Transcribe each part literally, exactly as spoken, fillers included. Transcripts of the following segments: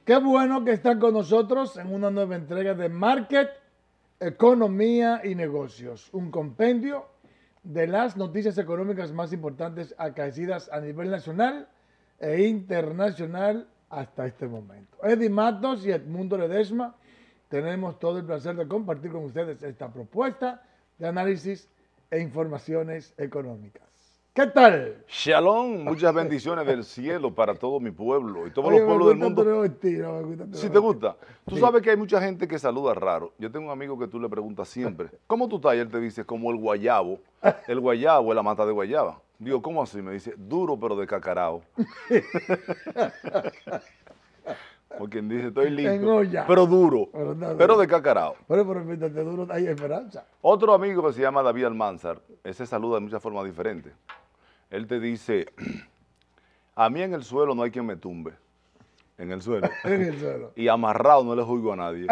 Qué bueno que están con nosotros en una nueva entrega de Market, Economía y Negocios, un compendio de las noticias económicas más importantes acaecidas a nivel nacional e internacional hasta este momento. Eddie Matos y Edmundo Ledesma tenemos todo el placer de compartir con ustedes esta propuesta de análisis e informaciones económicas. ¿Qué tal? Shalom, muchas bendiciones del cielo para todo mi pueblo y todos Oye, los pueblos del me gusta mundo. tu estilo, me gusta tu Si te estilo. gusta, tú Sí. sabes que hay mucha gente que saluda raro. Yo tengo un amigo que tú le preguntas siempre, ¿cómo tú estás? Y él te dice, como el guayabo. El guayabo es la mata de guayaba. Digo, ¿cómo así? Me dice, duro pero de cacarao. Como quien dice, estoy En listo, olla. pero duro, Pero no, pero no. de cacarao. Pero, pero mientras te duro, hay esperanza. Otro amigo que se llama David Almanzar, ese saluda de muchas formas diferentes. Él te dice, a mí en el suelo no hay quien me tumbe. En el suelo. En el suelo. Y amarrado no le juzgo a nadie.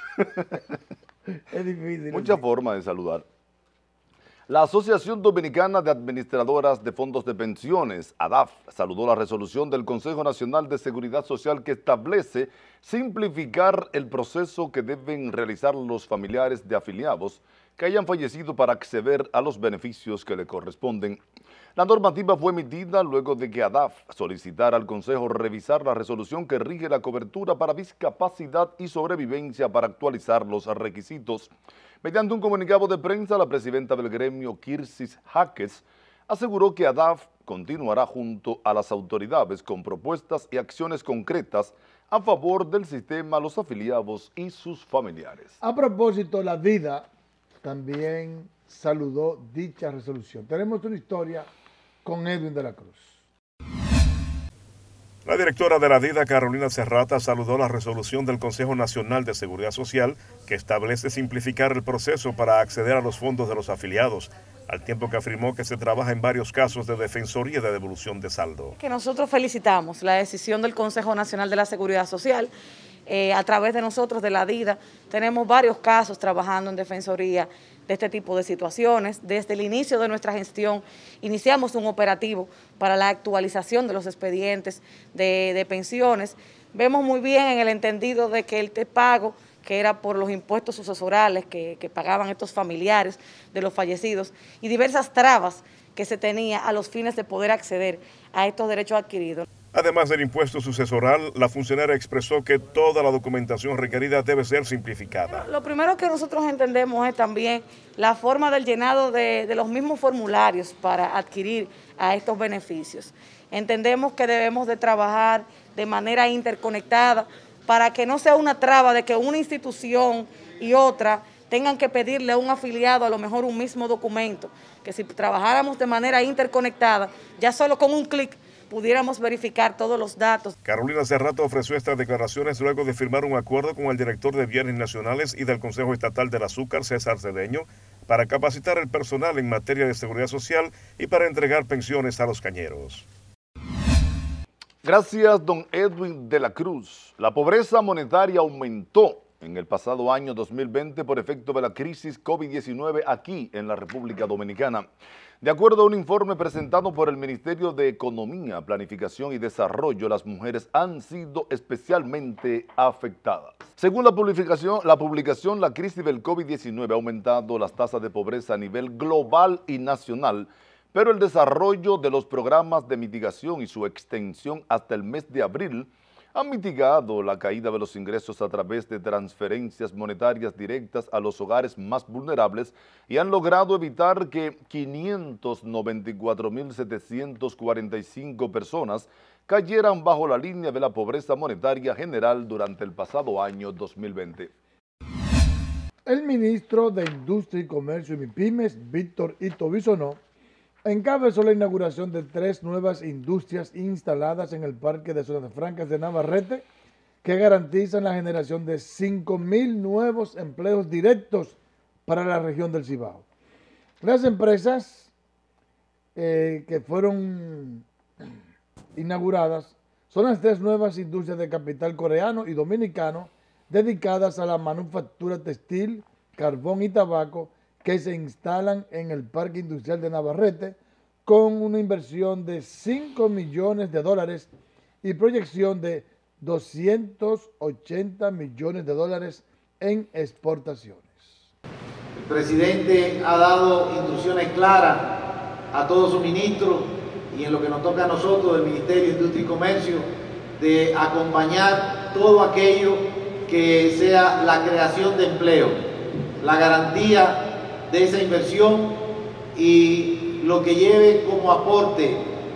Es difícil. Muchas formas de saludar. La Asociación Dominicana de Administradoras de Fondos de Pensiones, A D A F, saludó la resolución del Consejo Nacional de Seguridad Social que establece simplificar el proceso que deben realizar los familiares de afiliados que hayan fallecido para acceder a los beneficios que le corresponden. La normativa fue emitida luego de que A D A F solicitara al Consejo revisar la resolución que rige la cobertura para discapacidad y sobrevivencia para actualizar los requisitos. Mediante un comunicado de prensa, la presidenta del gremio, Kirsis Jaques, aseguró que A D A F continuará junto a las autoridades con propuestas y acciones concretas a favor del sistema, los afiliados y sus familiares. A propósito, la DIDA también saludó dicha resolución. Tenemos una historia con Edwin de la Cruz. La directora de la DIDA, Carolina Serrata, saludó la resolución del Consejo Nacional de Seguridad Social que establece simplificar el proceso para acceder a los fondos de los afiliados, al tiempo que afirmó que se trabaja en varios casos de defensoría de devolución de saldo. Que nosotros felicitamos la decisión del Consejo Nacional de la Seguridad Social. Eh, a través de nosotros, de la DIDA, tenemos varios casos trabajando en defensoría de este tipo de situaciones. Desde el inicio de nuestra gestión iniciamos un operativo para la actualización de los expedientes de, de pensiones. Vemos muy bien en el entendido de que el pago, que era por los impuestos sucesorales que, que pagaban estos familiares de los fallecidos, y diversas trabas que se tenía a los fines de poder acceder a estos derechos adquiridos. Además del impuesto sucesoral, la funcionaria expresó que toda la documentación requerida debe ser simplificada. Lo primero que nosotros entendemos es también la forma del llenado de, de los mismos formularios para adquirir a estos beneficios. Entendemos que debemos de trabajar de manera interconectada para que no sea una traba de que una institución y otra tengan que pedirle a un afiliado a lo mejor un mismo documento, que si trabajáramos de manera interconectada, ya solo con un clic pudiéramos verificar todos los datos. Carolina Serrata ofreció estas declaraciones luego de firmar un acuerdo con el director de Bienes Nacionales y del Consejo Estatal del Azúcar, César Cedeño, para capacitar el personal en materia de seguridad social y para entregar pensiones a los cañeros. Gracias, don Edwin de la Cruz. La pobreza monetaria aumentó en el pasado año dos mil veinte por efecto de la crisis COVID diecinueve aquí en la República Dominicana. De acuerdo a un informe presentado por el Ministerio de Economía, Planificación y Desarrollo, las mujeres han sido especialmente afectadas. Según la publicación, la, publicación, la crisis del COVID diecinueve ha aumentado las tasas de pobreza a nivel global y nacional, pero el desarrollo de los programas de mitigación y su extensión hasta el mes de abril han mitigado la caída de los ingresos a través de transferencias monetarias directas a los hogares más vulnerables y han logrado evitar que quinientas noventa y cuatro mil setecientas cuarenta y cinco personas cayeran bajo la línea de la pobreza monetaria general durante el pasado año dos mil veinte. El ministro de Industria y Comercio y MIPYMES, Víctor Ito Bisonó, encabezó la inauguración de tres nuevas industrias instaladas en el Parque de Zonas Francas de Navarrete que garantizan la generación de cinco mil nuevos empleos directos para la región del Cibao. Las empresas eh, que fueron inauguradas son las tres nuevas industrias de capital coreano y dominicano dedicadas a la manufactura textil, carbón y tabaco que se instalan en el Parque Industrial de Navarrete con una inversión de cinco millones de dólares y proyección de doscientos ochenta millones de dólares en exportaciones. El presidente ha dado instrucciones claras a todos sus ministros y en lo que nos toca a nosotros del Ministerio de Industria y Comercio de acompañar todo aquello que sea la creación de empleo, la garantía de esa inversión y lo que lleve como aporte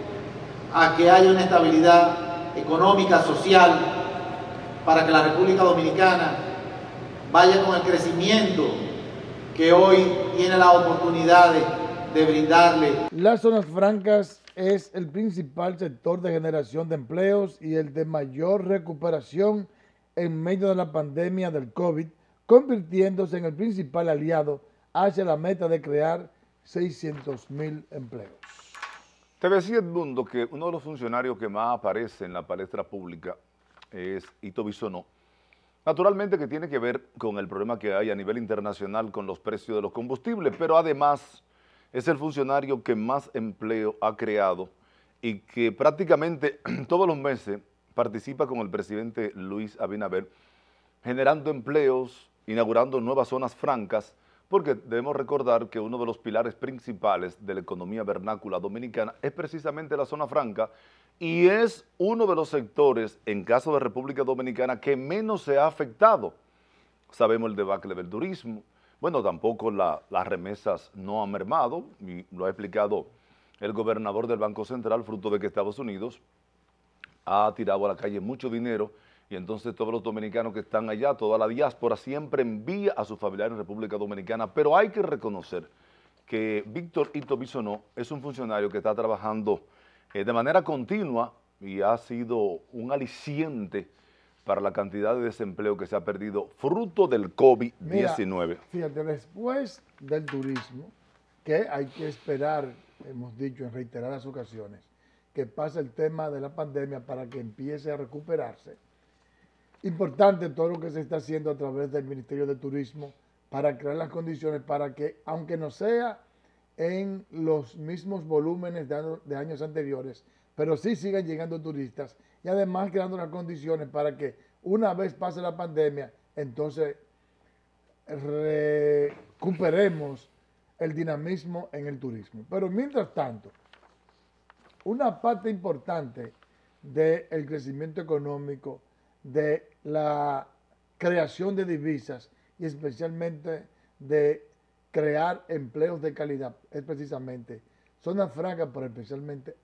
a que haya una estabilidad económica, social, para que la República Dominicana vaya con el crecimiento que hoy tiene las oportunidades de brindarle. Las zonas francas es el principal sector de generación de empleos y el de mayor recuperación en medio de la pandemia del COVID, convirtiéndose en el principal aliado hacia la meta de crear seiscientos mil empleos. Te decía, Edmundo, que uno de los funcionarios que más aparece en la palestra pública es Ito Bisonó. Naturalmente que tiene que ver con el problema que hay a nivel internacional con los precios de los combustibles, pero además es el funcionario que más empleo ha creado y que prácticamente todos los meses participa con el presidente Luis Abinader generando empleos, inaugurando nuevas zonas francas, porque debemos recordar que uno de los pilares principales de la economía vernácula dominicana es precisamente la zona franca y es uno de los sectores, en caso de República Dominicana, que menos se ha afectado. Sabemos el debacle del turismo, bueno, tampoco la, las remesas no han mermado, y lo ha explicado el gobernador del Banco Central, fruto de que Estados Unidos ha tirado a la calle mucho dinero y entonces todos los dominicanos que están allá, toda la diáspora, siempre envía a sus familiares en República Dominicana, pero hay que reconocer que Víctor Ito Bisonó es un funcionario que está trabajando eh, de manera continua y ha sido un aliciente para la cantidad de desempleo que se ha perdido fruto del COVID diecinueve. Mira, fíjate, después del turismo, que hay que esperar, hemos dicho en reiteradas ocasiones, que pase el tema de la pandemia para que empiece a recuperarse. Importante todo lo que se está haciendo a través del Ministerio de Turismo para crear las condiciones para que, aunque no sea en los mismos volúmenes de, año, de años anteriores, pero sí sigan llegando turistas y además creando las condiciones para que una vez pase la pandemia, entonces recuperemos el dinamismo en el turismo. Pero mientras tanto, una parte importante del crecimiento económico, de la creación de divisas y especialmente de crear empleos de calidad es precisamente zona franca, pero especialmente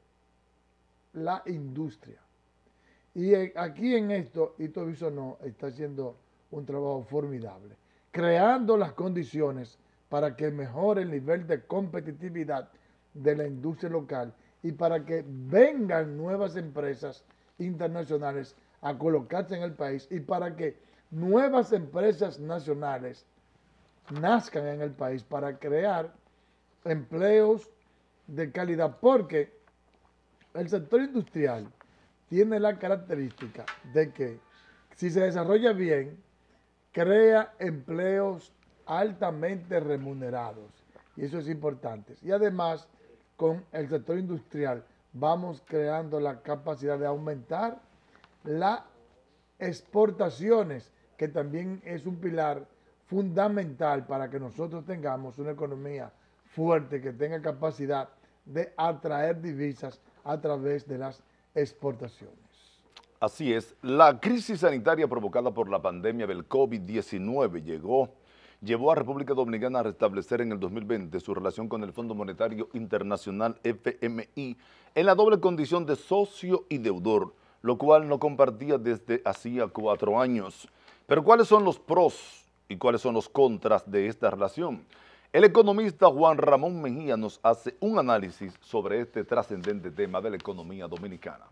la industria. Y aquí en esto, Ito Bisonó está haciendo un trabajo formidable, creando las condiciones para que mejore el nivel de competitividad de la industria local y para que vengan nuevas empresas internacionales a colocarse en el país y para que nuevas empresas nacionales nazcan en el país para crear empleos de calidad, porque el sector industrial tiene la característica de que si se desarrolla bien, crea empleos altamente remunerados y eso es importante. Y además, con el sector industrial vamos creando la capacidad de aumentar las exportaciones, que también es un pilar fundamental para que nosotros tengamos una economía fuerte que tenga capacidad de atraer divisas a través de las exportaciones. Así es, la crisis sanitaria provocada por la pandemia del COVID diecinueve llegó, llevó a República Dominicana a restablecer en el dos mil veinte su relación con el Fondo Monetario Internacional F M I en la doble condición de socio y deudor, lo cual no compartía desde hacía cuatro años. Pero ¿cuáles son los pros y cuáles son los contras de esta relación? El economista Juan Ramón Mejía nos hace un análisis sobre este trascendente tema de la economía dominicana.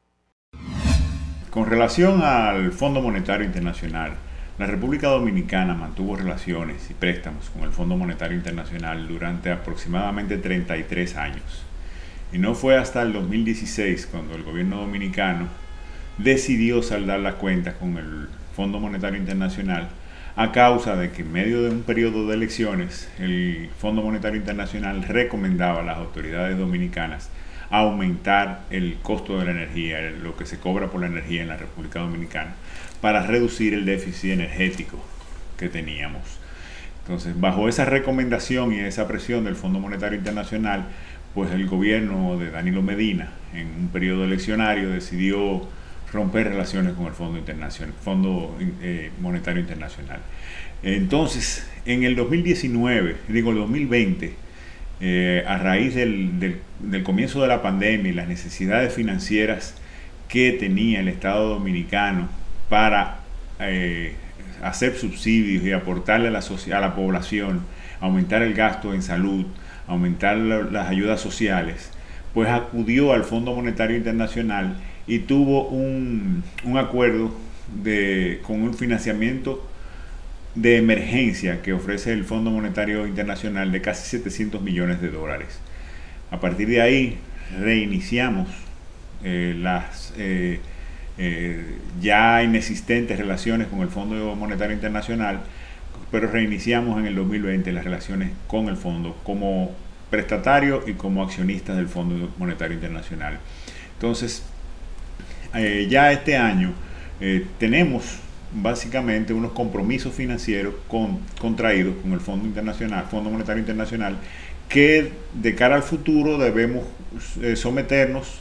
Con relación al Fondo Monetario Internacional, la República Dominicana mantuvo relaciones y préstamos con el Fondo Monetario Internacional durante aproximadamente treinta y tres años. Y no fue hasta el dos mil dieciséis cuando el gobierno dominicano decidió saldar las cuentas con el Fondo Monetario Internacional a causa de que en medio de un periodo de elecciones el Fondo Monetario Internacional recomendaba a las autoridades dominicanas a aumentar el costo de la energía, lo que se cobra por la energía en la República Dominicana, para reducir el déficit energético que teníamos. Entonces, bajo esa recomendación y esa presión del Fondo Monetario Internacional, pues el gobierno de Danilo Medina, en un periodo eleccionario, decidió romper relaciones con el Fondo, Internacional, Fondo eh, Monetario Internacional. Entonces, en el dos mil diecinueve, digo el dos mil veinte, eh, a raíz del, del, del comienzo de la pandemia y las necesidades financieras que tenía el Estado Dominicano para eh, hacer subsidios y aportarle a la, a la población, aumentar el gasto en salud, aumentar la, las ayudas sociales, pues acudió al Fondo Monetario Internacional y tuvo un, un acuerdo de, con un financiamiento de emergencia que ofrece el Fondo Monetario Internacional de casi setecientos millones de dólares. A partir de ahí reiniciamos eh, las eh, eh, ya inexistentes relaciones con el Fondo Monetario Internacional, pero reiniciamos en el dos mil veinte las relaciones con el fondo como prestatario y como accionistas del Fondo Monetario Internacional. Entonces, eh, ya este año eh, tenemos básicamente unos compromisos financieros con, contraídos con el Fondo Internacional, Fondo Monetario Internacional, que de cara al futuro debemos eh, someternos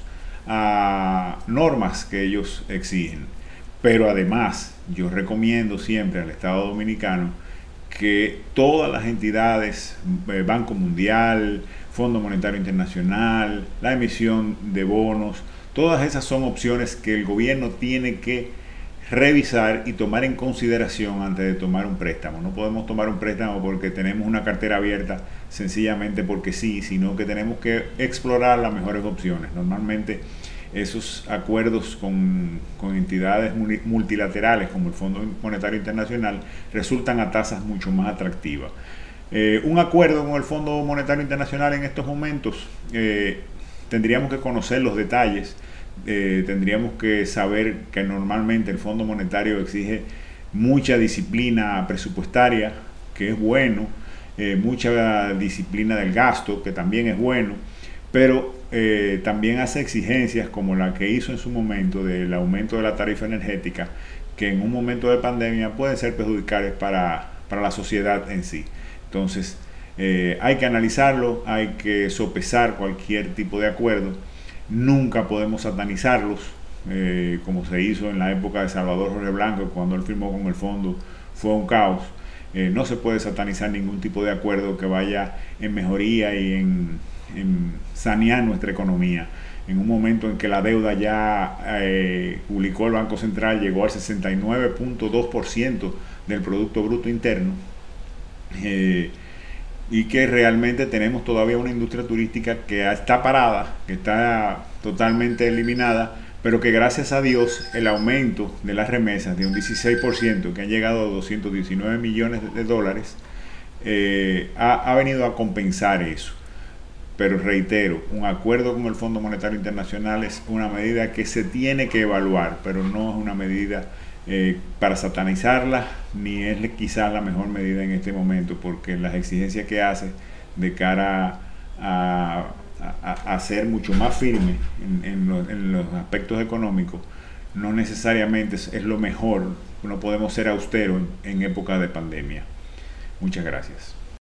a normas que ellos exigen. Pero además, yo recomiendo siempre al Estado Dominicano que todas las entidades, eh, Banco Mundial, Fondo Monetario Internacional, la emisión de bonos, todas esas son opciones que el gobierno tiene que revisar y tomar en consideración antes de tomar un préstamo. No podemos tomar un préstamo porque tenemos una cartera abierta sencillamente porque sí, sino que tenemos que explorar las mejores opciones. Normalmente esos acuerdos con, con entidades multilaterales como el Fondo Monetario Internacional resultan a tasas mucho más atractivas. Eh, un acuerdo con el Fondo Monetario Internacional en estos momentos, eh, tendríamos que conocer los detalles. Eh, tendríamos que saber que normalmente el Fondo Monetario exige mucha disciplina presupuestaria, que es bueno, eh, mucha disciplina del gasto, que también es bueno, pero eh, también hace exigencias como la que hizo en su momento del aumento de la tarifa energética, que en un momento de pandemia pueden ser perjudiciales para, para la sociedad en sí. Entonces, eh, hay que analizarlo, hay que sopesar cualquier tipo de acuerdo. Nunca podemos satanizarlos, eh, como se hizo en la época de Salvador Jorge Blanco, cuando él firmó con el fondo, fue un caos. Eh, no se puede satanizar ningún tipo de acuerdo que vaya en mejoría y en, en sanear nuestra economía. En un momento en que la deuda ya eh, publicó el Banco Central, llegó al sesenta y nueve punto dos por ciento del Producto Bruto Interno, eh, y que realmente tenemos todavía una industria turística que está parada, que está totalmente eliminada, pero que gracias a Dios el aumento de las remesas de un dieciséis por ciento, que han llegado a doscientos diecinueve millones de dólares, eh, ha, ha venido a compensar eso. Pero reitero, un acuerdo con el Fondo Monetario Internacional es una medida que se tiene que evaluar, pero no es una medida Eh, para satanizarla, ni es quizás la mejor medida en este momento, porque las exigencias que hace de cara a, a, a ser mucho más firme en, en, lo, en los aspectos económicos no necesariamente es, es lo mejor. No podemos ser austeros en, en época de pandemia. Muchas gracias.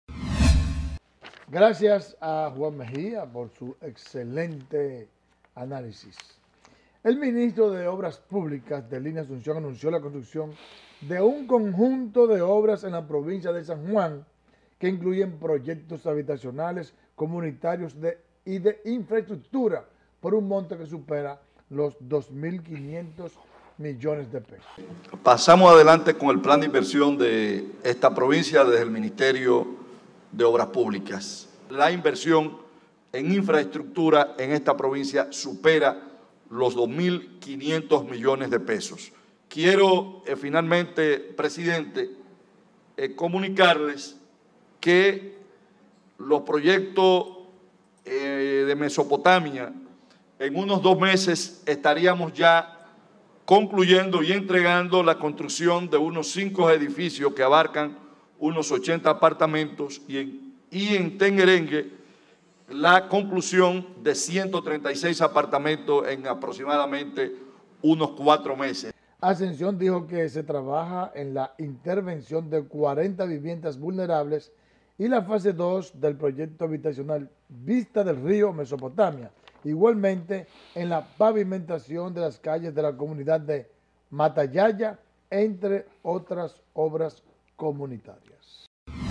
Gracias a Juan Mejía por su excelente análisis. El ministro de Obras Públicas de Línea Asunción anunció la construcción de un conjunto de obras en la provincia de San Juan que incluyen proyectos habitacionales, comunitarios de, y de infraestructura por un monto que supera los dos mil quinientos millones de pesos. Pasamos adelante con el plan de inversión de esta provincia desde el Ministerio de Obras Públicas. La inversión en infraestructura en esta provincia supera los dos mil quinientos millones de pesos. Quiero eh, finalmente, presidente, eh, comunicarles que los proyectos eh, de Mesopotamia, en unos dos meses estaríamos ya concluyendo y entregando la construcción de unos cinco edificios que abarcan unos ochenta apartamentos, y en, y en Tenguerengue la conclusión de ciento treinta y seis apartamentos en aproximadamente unos cuatro meses. Ascensión dijo que se trabaja en la intervención de cuarenta viviendas vulnerables y la fase dos del proyecto habitacional Vista del Río Mesopotamia. Igualmente en la pavimentación de las calles de la comunidad de Matayaya, entre otras obras comunitarias.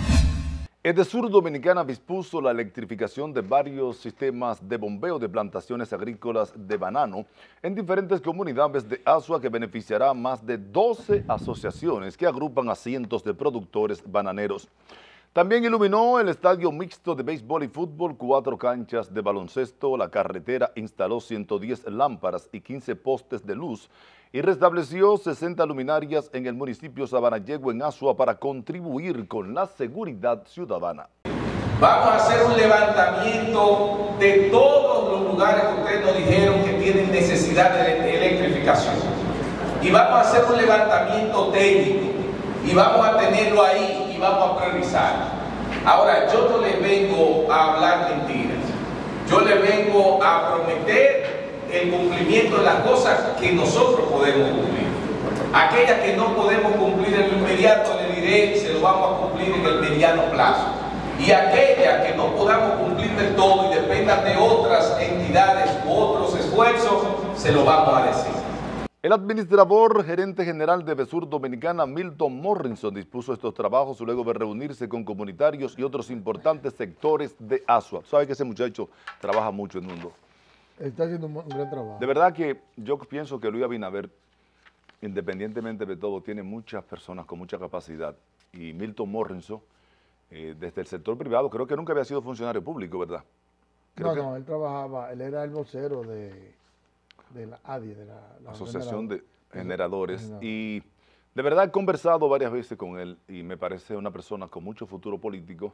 Edesur Dominicana dispuso la electrificación de varios sistemas de bombeo de plantaciones agrícolas de banano en diferentes comunidades de Asua, que beneficiará a más de doce asociaciones que agrupan a cientos de productores bananeros. También iluminó el estadio mixto de béisbol y fútbol, cuatro canchas de baloncesto, la carretera instaló ciento diez lámparas y quince postes de luz y restableció sesenta luminarias en el municipio Sabanayegua en Asua para contribuir con la seguridad ciudadana. Vamos a hacer un levantamiento de todos los lugares que ustedes nos dijeron que tienen necesidad de electrificación. Y vamos a hacer un levantamiento técnico y vamos a tenerlo ahí y vamos a priorizar. Ahora, yo no les vengo a hablar mentiras. Yo les vengo a prometer el cumplimiento de las cosas que nosotros podemos cumplir. Aquellas que no podemos cumplir en lo inmediato, le diré, se lo vamos a cumplir en el mediano plazo. Y aquellas que no podamos cumplir del todo y dependan de otras entidades u otros esfuerzos, se lo vamos a decir. El administrador gerente general de Edesur Dominicana, Milton Morrison, dispuso estos trabajos luego de reunirse con comunitarios y otros importantes sectores de Asua. Sabe que ese muchacho trabaja mucho en el mundo. Está haciendo un gran trabajo. De verdad que yo pienso que Luis Abinader, independientemente de todo, tiene muchas personas con mucha capacidad. Y Milton Morrison, eh, desde el sector privado, creo que nunca había sido funcionario público, ¿verdad? Creo no, que... no, él trabajaba, él era el vocero de, de la A D I, de la, la Asociación de Generadores. Generadores. Y de verdad he conversado varias veces con él y me parece una persona con mucho futuro político.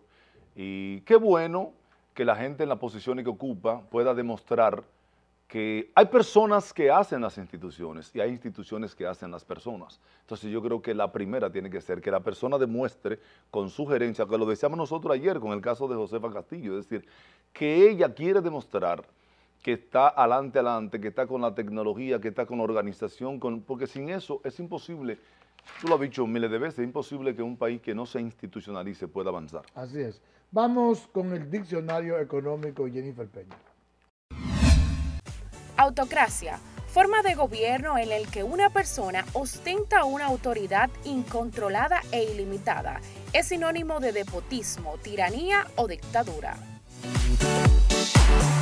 Y qué bueno que la gente en las posiciones que ocupa pueda demostrar que hay personas que hacen las instituciones y hay instituciones que hacen las personas. Entonces yo creo que la primera tiene que ser que la persona demuestre con sugerencia, que lo decíamos nosotros ayer con el caso de Josefa Castillo, es decir, que ella quiere demostrar que está adelante, adelante, que está con la tecnología, que está con la organización, con, porque sin eso es imposible. Tú lo has dicho miles de veces, es imposible que un país que no se institucionalice pueda avanzar. Así es. Vamos con el diccionario económico Jennifer Peña. Autocracia, forma de gobierno en el que una persona ostenta una autoridad incontrolada e ilimitada. Es sinónimo de despotismo, tiranía o dictadura.